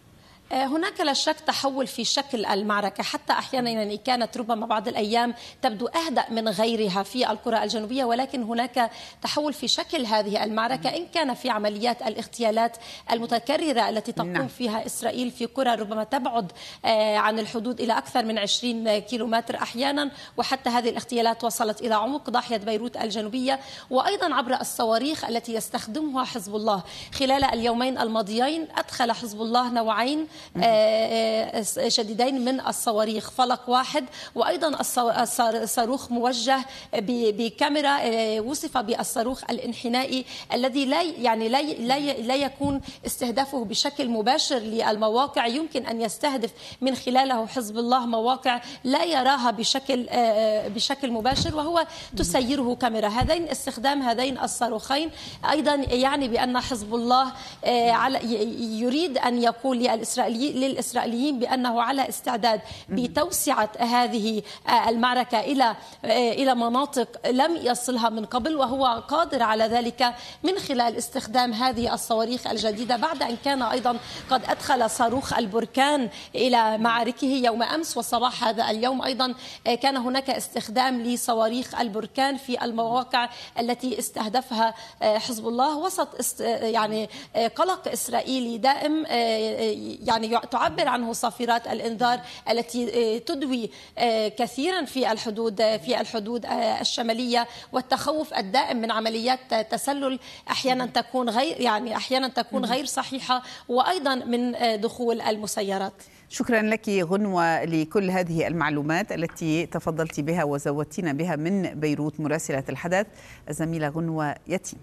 هناك لا شك تحول في شكل المعركة، حتى أحيانا يعني كانت ربما بعض الأيام تبدو أهدأ من غيرها في الكرة الجنوبية، ولكن هناك تحول في شكل هذه المعركة، إن كان في عمليات الاغتيالات المتكررة التي تقوم فيها إسرائيل في قرى ربما تبعد عن الحدود إلى أكثر من عشرين كيلومتر أحيانا، وحتى هذه الاغتيالات وصلت إلى عمق ضاحية بيروت الجنوبية، وأيضا عبر الصواريخ التي يستخدمها حزب الله. خلال اليومين الماضيين أدخل حزب الله نوعين شديدين من الصواريخ، فلق واحد وأيضا صاروخ موجه بكاميرا وصف بالصاروخ الانحنائي الذي لا يعني لا لا يكون استهدافه بشكل مباشر للمواقع، يمكن أن يستهدف من خلاله حزب الله مواقع لا يراها بشكل بشكل مباشر، وهو تسيره كاميرا. هذين استخدام هذين الصاروخين أيضا يعني بأن حزب الله يريد أن يقول للإسرائيليين للإسرائيليين بأنه على استعداد بتوسعة هذه المعركة إلى إلى مناطق لم يصلها من قبل، وهو قادر على ذلك من خلال استخدام هذه الصواريخ الجديدة، بعد أن كان أيضا قد أدخل صاروخ البركان إلى معاركه يوم أمس. وصباح هذا اليوم أيضا كان هناك استخدام لصواريخ البركان في المواقع التي استهدفها حزب الله، وسط يعني قلق إسرائيلي دائم يعني تعبر عنه صافرات الإنذار التي تدوي كثيرا في الحدود في الحدود الشمالية، والتخوف الدائم من عمليات تسلل أحيانا تكون غير يعني أحيانا تكون غير صحيحة، وأيضا من دخول المسيرات. شكرا لك غنوة لكل هذه المعلومات التي تفضلت بها وزودتنا بها من بيروت مراسلة الحدث الزميلة غنوة يتيم.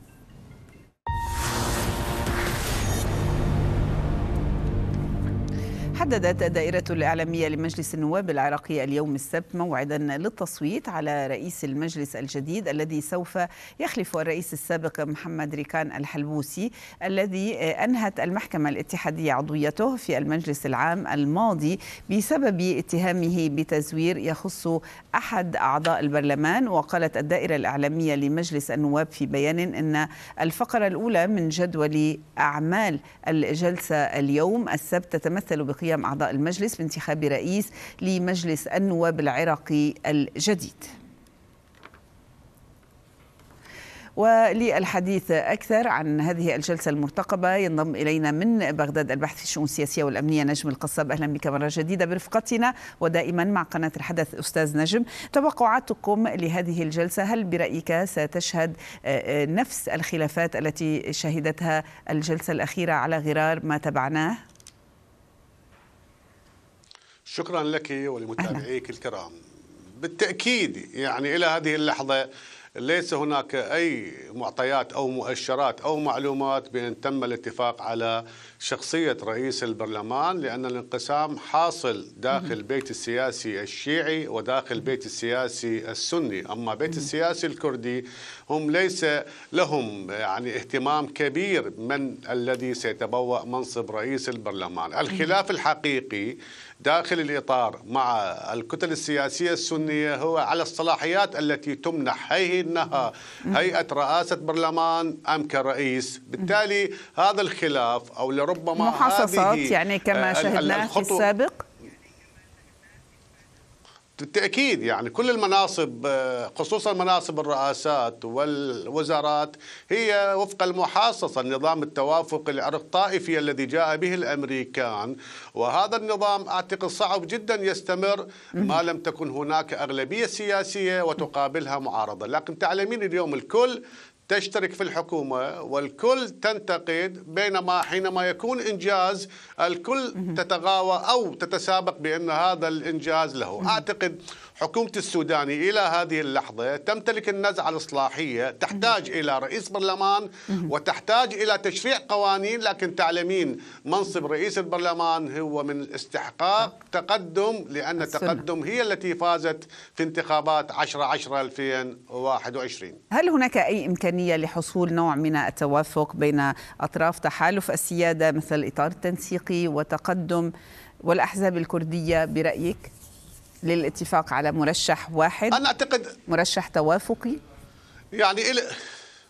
حددت الدائرة الإعلامية لمجلس النواب العراقي اليوم السبت موعدا للتصويت على رئيس المجلس الجديد الذي سوف يخلف الرئيس السابق محمد ريكان الحلبوسي، الذي أنهت المحكمة الاتحادية عضويته في المجلس العام الماضي بسبب اتهامه بتزوير يخص أحد أعضاء البرلمان. وقالت الدائرة الإعلامية لمجلس النواب في بيان أن الفقرة الأولى من جدول أعمال الجلسة اليوم السبت تتمثل بقيام أعضاء المجلس بانتخاب رئيس لمجلس النواب العراقي الجديد. وللحديث أكثر عن هذه الجلسة المرتقبة ينضم إلينا من بغداد الباحث في الشؤون السياسية والأمنية نجم القصاب. أهلا بك مرة جديدة برفقتنا ودائما مع قناة الحدث أستاذ نجم. توقعاتكم لهذه الجلسة، هل برأيك ستشهد نفس الخلافات التي شهدتها الجلسة الأخيرة على غرار ما تبعناه؟ شكرا لك ولمتابعيك الكرام. بالتأكيد يعني إلى هذه اللحظة ليس هناك أي معطيات أو مؤشرات أو معلومات بأن تم الاتفاق على شخصية رئيس البرلمان، لأن الانقسام حاصل داخل البيت السياسي الشيعي وداخل البيت السياسي السني. أما بيت السياسي الكردي هم ليس لهم يعني اهتمام كبير من الذي سيتبوأ منصب رئيس البرلمان. الخلاف الحقيقي داخل الإطار مع الكتل السياسية السنية هو على الصلاحيات التي تمنح، هي إنها هيئة رئاسة برلمان أم كرئيس. بالتالي هذا الخلاف أو لربما محاصصات يعني كما شاهدنا في السابق. بالتأكيد يعني كل المناصب خصوصا مناصب الرئاسات والوزارات هي وفق المحاصصة، النظام التوافق العرق طائفي الذي جاء به الأمريكان، وهذا النظام أعتقد صعب جدا يستمر ما لم تكن هناك أغلبية سياسية وتقابلها معارضة. لكن تعلمين اليوم الكل تشترك في الحكومة والكل تنتقد، بينما حينما يكون إنجاز الكل تتغاوى أو تتسابق بأن هذا الإنجاز له. أعتقد حكومة السوداني إلى هذه اللحظة تمتلك النزعة الإصلاحية، تحتاج إلى رئيس برلمان وتحتاج إلى تشريع قوانين، لكن تعلمين منصب رئيس البرلمان هو من استحقاق تقدم، لأن التقدم هي التي فازت في انتخابات عشرة عشرة ألفين وواحد وعشرين. هل هناك أي إمكانية لحصول نوع من التوافق بين أطراف تحالف السيادة مثل الإطار التنسيقي وتقدم والأحزاب الكردية برأيك للاتفاق على مرشح واحد؟ أنا أعتقد مرشح توافقي. يعني إلى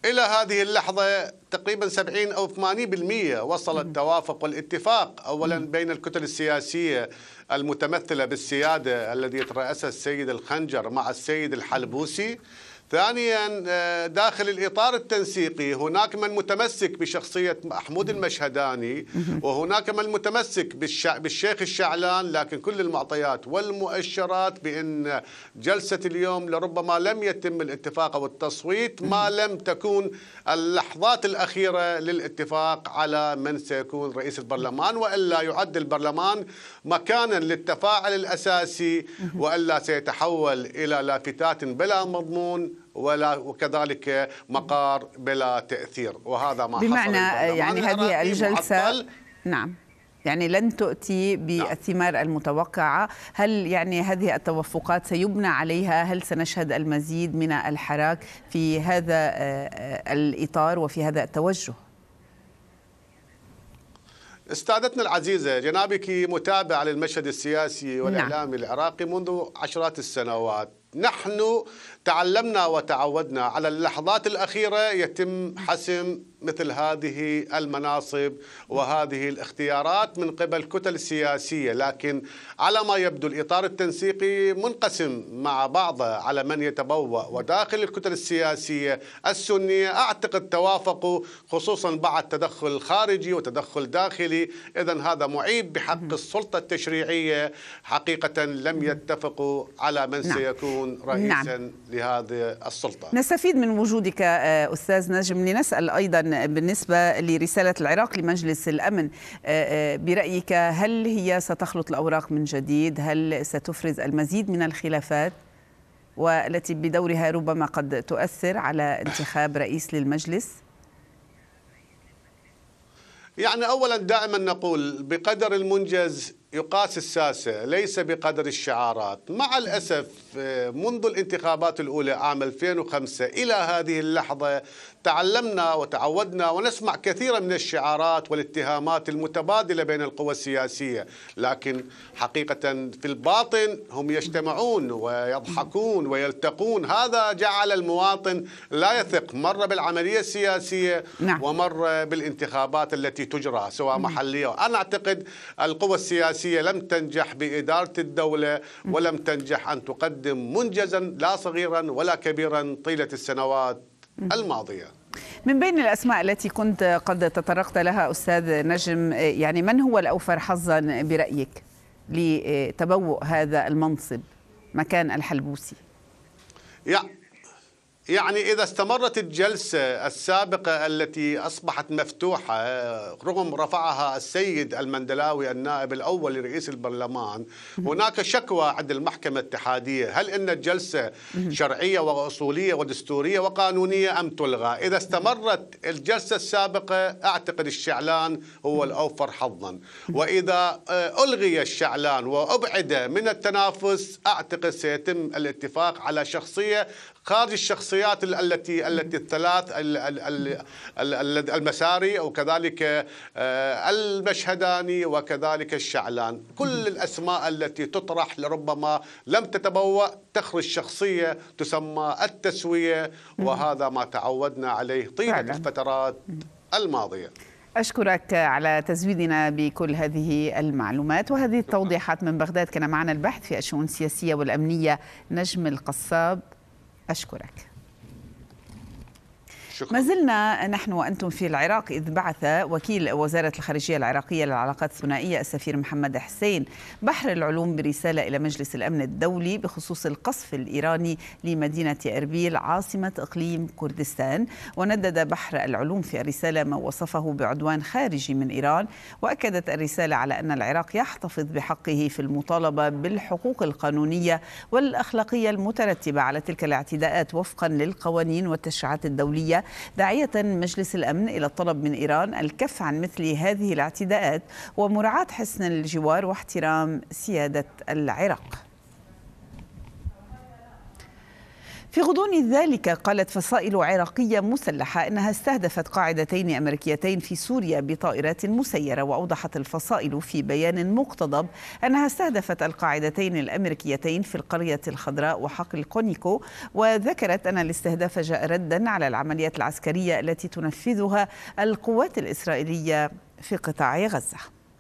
إلى هذه اللحظة تقريبا سبعين أو ثمانين بالمئة وصل التوافق والاتفاق أولا بين الكتل السياسية المتمثلة بالسيادة الذي يترأسها السيد الخنجر مع السيد الحلبوسي. ثانيا داخل الإطار التنسيقي هناك من متمسك بشخصية محمود المشهداني وهناك من متمسك بالشيخ الشعلان، لكن كل المعطيات والمؤشرات بأن جلسة اليوم لربما لم يتم الاتفاق أو التصويت ما لم تكون اللحظات الأخيرة للاتفاق على من سيكون رئيس البرلمان، وإلا يعد البرلمان مكانا للتفاعل الأساسي، وإلا سيتحول إلى لافتات بلا مضمون ولا وكذلك مقار بلا تأثير، وهذا ما بمعنى حصل. يعني هذه الجلسة معطل. نعم يعني لن تؤتي بالثمار المتوقعة. هل يعني هذه التوافقات سيبنى عليها؟ هل سنشهد المزيد من الحراك في هذا الإطار وفي هذا التوجه؟ استاذتنا العزيزة، جنابك متابعة للمشهد السياسي والإعلامي العراقي منذ عشرات السنوات. نحن تعلمنا وتعودنا على اللحظات الأخيرة يتم حسم مثل هذه المناصب وهذه الاختيارات من قبل كتل سياسية، لكن على ما يبدو الإطار التنسيقي منقسم مع بعضه على من يتبوأ، وداخل الكتل السياسية السنية أعتقد توافقوا خصوصا بعد تدخل خارجي وتدخل داخلي. إذن هذا معيب بحق السلطة التشريعية، حقيقة لم يتفقوا على من نعم. سيكون رئيسا نعم. لهذه السلطة. نستفيد من وجودك أستاذ نجم لنسأل أيضا بالنسبة لرسالة العراق لمجلس الأمن، برأيك هل هي ستخلط الأوراق من جديد؟ هل ستفرز المزيد من الخلافات والتي بدورها ربما قد تؤثر على انتخاب رئيس للمجلس؟ يعني أولا دائما نقول بقدر المنجز يقاس الساسة ليس بقدر الشعارات. مع الأسف منذ الانتخابات الأولى عام ألفين وخمسة إلى هذه اللحظة تعلمنا وتعودنا ونسمع كثيرا من الشعارات والاتهامات المتبادلة بين القوى السياسية، لكن حقيقة في الباطن هم يجتمعون ويضحكون ويلتقون. هذا جعل المواطن لا يثق مرة بالعملية السياسية نعم. ومرة بالانتخابات التي تجرى سواء محلية. أنا أعتقد القوى السياسية لم تنجح بإدارة الدولة ولم تنجح أن تقدم منجزا لا صغيرا ولا كبيرا طيلة السنوات الماضية. من بين الأسماء التي كنت قد تطرقت لها أستاذ نجم، يعني من هو الأوفر حظا برأيك لتبوء هذا المنصب مكان الحلبوسي؟ يعني يعني إذا استمرت الجلسة السابقة التي أصبحت مفتوحة رغم رفعها السيد المندلاوي النائب الأول لرئيس البرلمان، هناك شكوى عند المحكمة الاتحادية هل إن الجلسة شرعية وأصولية ودستورية وقانونية أم تلغى؟ إذا استمرت الجلسة السابقة أعتقد الشعلان هو الأوفر حظا، وإذا ألغي الشعلان وأبعد من التنافس أعتقد سيتم الاتفاق على شخصية خارج الشخصيات التي التي الثلاث المساري وكذلك المشهداني وكذلك الشعلان. كل الأسماء التي تطرح لربما لم تتبوأ تخرج شخصية تسمى التسوية، وهذا ما تعودنا عليه طيلة الفترات الماضية. أشكرك على تزويدنا بكل هذه المعلومات وهذه التوضيحات من بغداد. كان معنا الباحث في الشؤون السياسية والأمنية نجم القصاب. أشكرك. شكرا. ما زلنا نحن وأنتم في العراق، إذ بعث وكيل وزارة الخارجية العراقية للعلاقات الثنائية السفير محمد حسين بحر العلوم برسالة إلى مجلس الأمن الدولي بخصوص القصف الإيراني لمدينة أربيل عاصمة إقليم كردستان. وندد بحر العلوم في الرسالة ما وصفه بعدوان خارجي من إيران، وأكدت الرسالة على أن العراق يحتفظ بحقه في المطالبة بالحقوق القانونية والأخلاقية المترتبة على تلك الاعتداءات وفقا للقوانين والتشريعات الدولية، داعية مجلس الأمن إلى الطلب من إيران الكف عن مثل هذه الاعتداءات ومراعاة حسن الجوار واحترام سيادة العراق. في غضون ذلك قالت فصائل عراقية مسلحة إنها استهدفت قاعدتين أمريكيتين في سوريا بطائرات مسيرة. وأوضحت الفصائل في بيان مقتضب أنها استهدفت القاعدتين الأمريكيتين في القرية الخضراء وحقل كونيكو، وذكرت أن الاستهداف جاء ردا على العمليات العسكرية التي تنفذها القوات الإسرائيلية في قطاع غزة.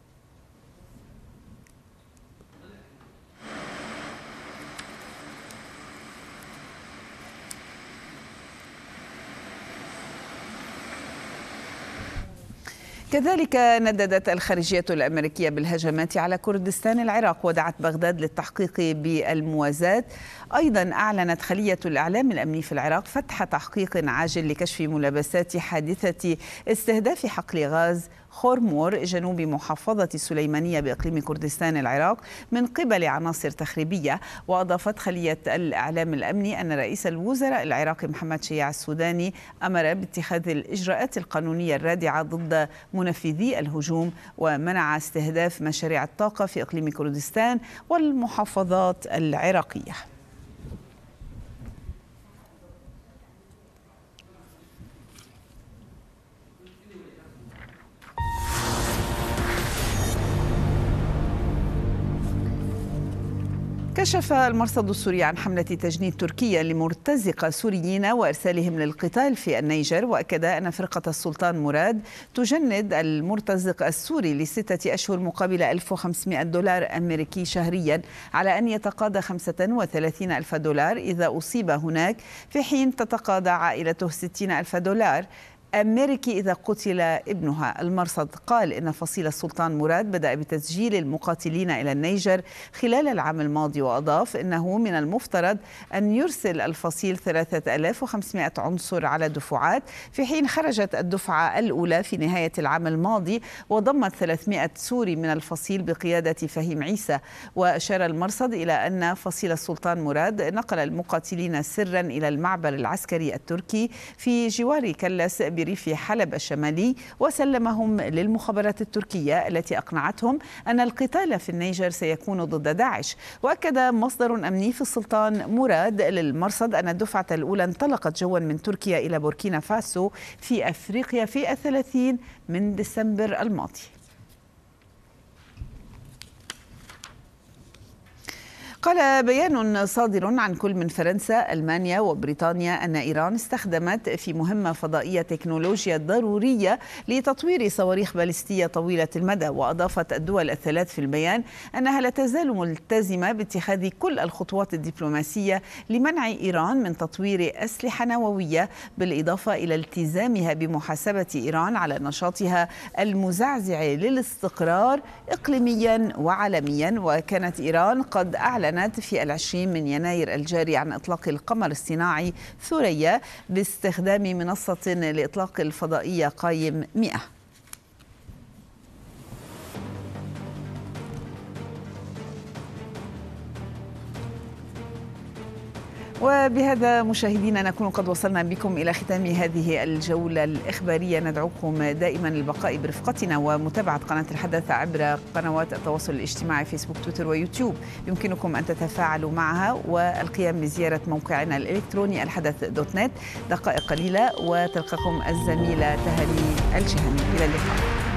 كذلك نددت الخارجية الأمريكية بالهجمات على كردستان العراق، ودعت بغداد للتحقيق بالموازاة. أيضا أعلنت خلية الإعلام الأمني في العراق فتح تحقيق عاجل لكشف ملابسات حادثة استهداف حقل غاز خورمور جنوب محافظة سليمانية بإقليم كردستان العراق من قبل عناصر تخريبية. وأضافت خلية الإعلام الأمني أن رئيس الوزراء العراقي محمد شياع السوداني أمر باتخاذ الإجراءات القانونية الرادعة ضد منفذي الهجوم، ومنع استهداف مشاريع الطاقة في إقليم كردستان والمحافظات العراقية. كشف المرصد السوري عن حملة تجنيد تركية لمرتزقة سوريين وإرسالهم للقتال في النيجر، وأكد أن فرقة السلطان مراد تجند المرتزق السوري لستة أشهر مقابل ألف وخمسمائة دولار أمريكي شهريا، على أن يتقاضى خمسة وثلاثين ألف دولار إذا أصيب هناك، في حين تتقاضى عائلته ستين ألف دولار أمريكي إذا قتل ابنها. المرصد قال إن فصيل السلطان مراد بدأ بتسجيل المقاتلين إلى النيجر خلال العام الماضي، وأضاف إنه من المفترض أن يرسل الفصيل ثلاثة آلاف وخمسمائة عنصر على دفعات، في حين خرجت الدفعة الأولى في نهاية العام الماضي وضمت ثلاثمائة سوري من الفصيل بقيادة فهيم عيسى. وأشار المرصد إلى أن فصيل السلطان مراد نقل المقاتلين سرا إلى المعبر العسكري التركي في جوار كلس بريف حلب الشمالي، وسلمهم للمخابرات التركية التي أقنعتهم أن القتال في النيجر سيكون ضد داعش. وأكد مصدر أمني في السلطان مراد للمرصد أن الدفعة الأولى انطلقت جوا من تركيا إلى بوركينا فاسو في أفريقيا في الثلاثين من ديسمبر الماضي. قال بيان صادر عن كل من فرنسا، ألمانيا وبريطانيا أن إيران استخدمت في مهمة فضائية تكنولوجيا ضرورية لتطوير صواريخ باليستية طويلة المدى. وأضافت الدول الثلاث في البيان أنها لا تزال ملتزمة باتخاذ كل الخطوات الدبلوماسية لمنع إيران من تطوير أسلحة نووية، بالإضافة إلى التزامها بمحاسبة إيران على نشاطها المزعزع للاستقرار إقليميا وعالميا. وكانت إيران قد أعلنت في العشرين من يناير الجاري عن إطلاق القمر الصناعي ثريا باستخدام منصة لإطلاق الفضائية قايم مئة. وبهذا مشاهدينا نكون قد وصلنا بكم إلى ختام هذه الجولة الإخبارية. ندعوكم دائما للبقاء برفقتنا ومتابعة قناة الحدث عبر قنوات التواصل الاجتماعي فيسبوك، تويتر ويوتيوب. يمكنكم أن تتفاعلوا معها والقيام بزيارة موقعنا الإلكتروني الحدث دوت نت. دقائق قليلة وتلقاكم الزميلة تهاني الجهني. إلى اللقاء.